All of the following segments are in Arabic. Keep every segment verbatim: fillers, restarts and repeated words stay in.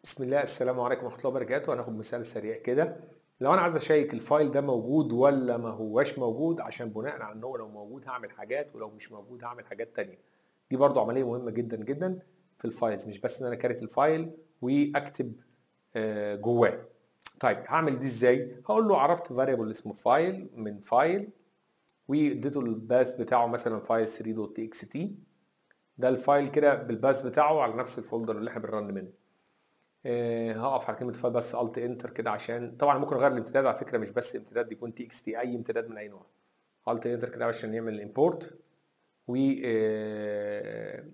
بسم الله، السلام عليكم ورحمة الله وبركاته. هناخد مثال سريع كده. لو أنا عايز أشيك الفايل ده موجود ولا ما هواش موجود، عشان بناء على إن هو لو موجود هعمل حاجات ولو مش موجود هعمل حاجات تانية. دي برضو عملية مهمة جدا جدا في الفايلز، مش بس إن أنا كاريت الفايل وأكتب آه، جواه. طيب هعمل دي إزاي؟ هقول له عرفت فاريبل اسمه فايل من فايل، واديته الباث بتاعه مثلا فايل ثري دوت تي اكس تي. ده الفايل كده بالباث بتاعه على نفس الفولدر اللي احنا بنرن منه. آه، هقف على كلمه فايل بس الت انتر كده، عشان طبعا ممكن اغير الامتداد على فكره، مش بس امتداد يكون تي اكس تي، اي امتداد من اي نوع. الت انتر كده عشان يعمل الامبورت و آه،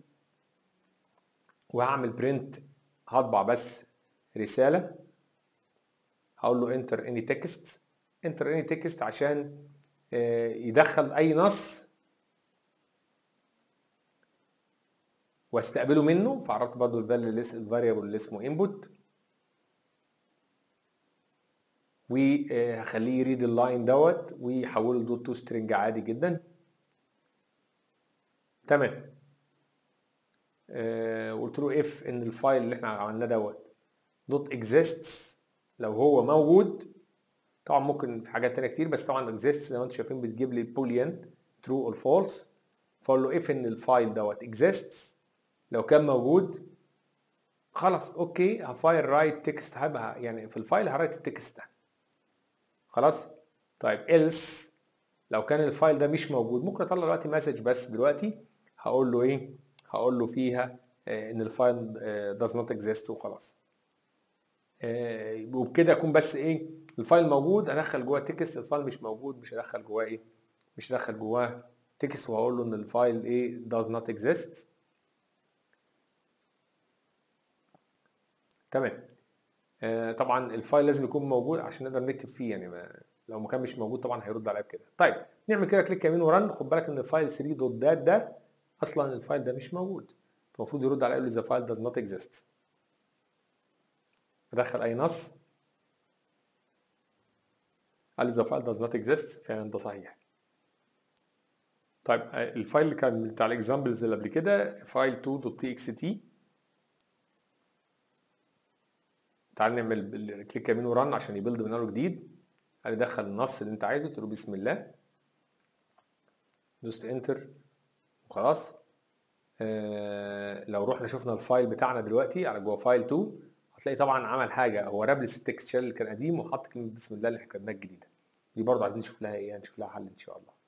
وهعمل برنت. هطبع بس رساله، هقول له انتر اني تكست. انتر اني تكست عشان آه، يدخل اي نص واستقبله منه. فعرفت برضو الفاريبل اللي اسمه انبوت، وهخليه يريد اللاين دوت ويحوله لدوت تو سترينج عادي جدا. تمام. آه قلت له اف ان الفايل اللي احنا عملناه دوت دوت اكزيستس. لو هو موجود، طبعا ممكن في حاجات تانية كتير، بس طبعا اكزيستس زي ما انتم شايفين بتجيب لي بوليان ترو اور فولس. فاقول له اف ان الفايل دوت اكزيستس. لو كان موجود خلاص اوكي، هفايل رايت تكست، هبقى يعني في الفايل هرايت التكست ده خلاص. طيب else لو كان الفايل ده مش موجود، ممكن اطلع دلوقتي مسج بس دلوقتي هقول له ايه؟ هقول له فيها آه ان الفايل آه does not exist وخلاص. آه وبكده اكون بس ايه؟ الفايل موجود ادخل جواه تكست، الفايل مش موجود مش هدخل جواه ايه؟ مش هدخل جواه تكست، وهقول له ان الفايل ايه؟ does not exist. تمام. آه طبعا الفايل لازم يكون موجود عشان نقدر نكتب فيه، يعني ما لو ما كان مش موجود طبعا هيرد عليا بكده. طيب نعمل كده كليك يمين ورن. خد بالك ان الفايل ثري دوت دات ده اصلا الفايل ده مش موجود، فالمفروض يرد عليا يقول لي the file does not exist. ادخل اي نص، قال لي the file does not exist، فعلا ده صحيح. طيب الفايل اللي كان بتاع الاكزامبلز اللي قبل كده فايل تو دوت تي اكس تي. تعال نعمل كليك يمين ورن عشان يبيلد من اول جديد. قال لي دخل النص اللي انت عايزه، قلت له بسم الله، دوست انتر وخلاص. آه لو رحنا شفنا الفايل بتاعنا دلوقتي على جوه فايل تو، هتلاقي طبعا عمل حاجه، هو رابلس التكست شيل اللي كان قديم وحط كلمه بسم الله اللي احنا كتبناها الجديده. دي برضه عايزين نشوف لها ايه، هنشوف لها حل ان شاء الله.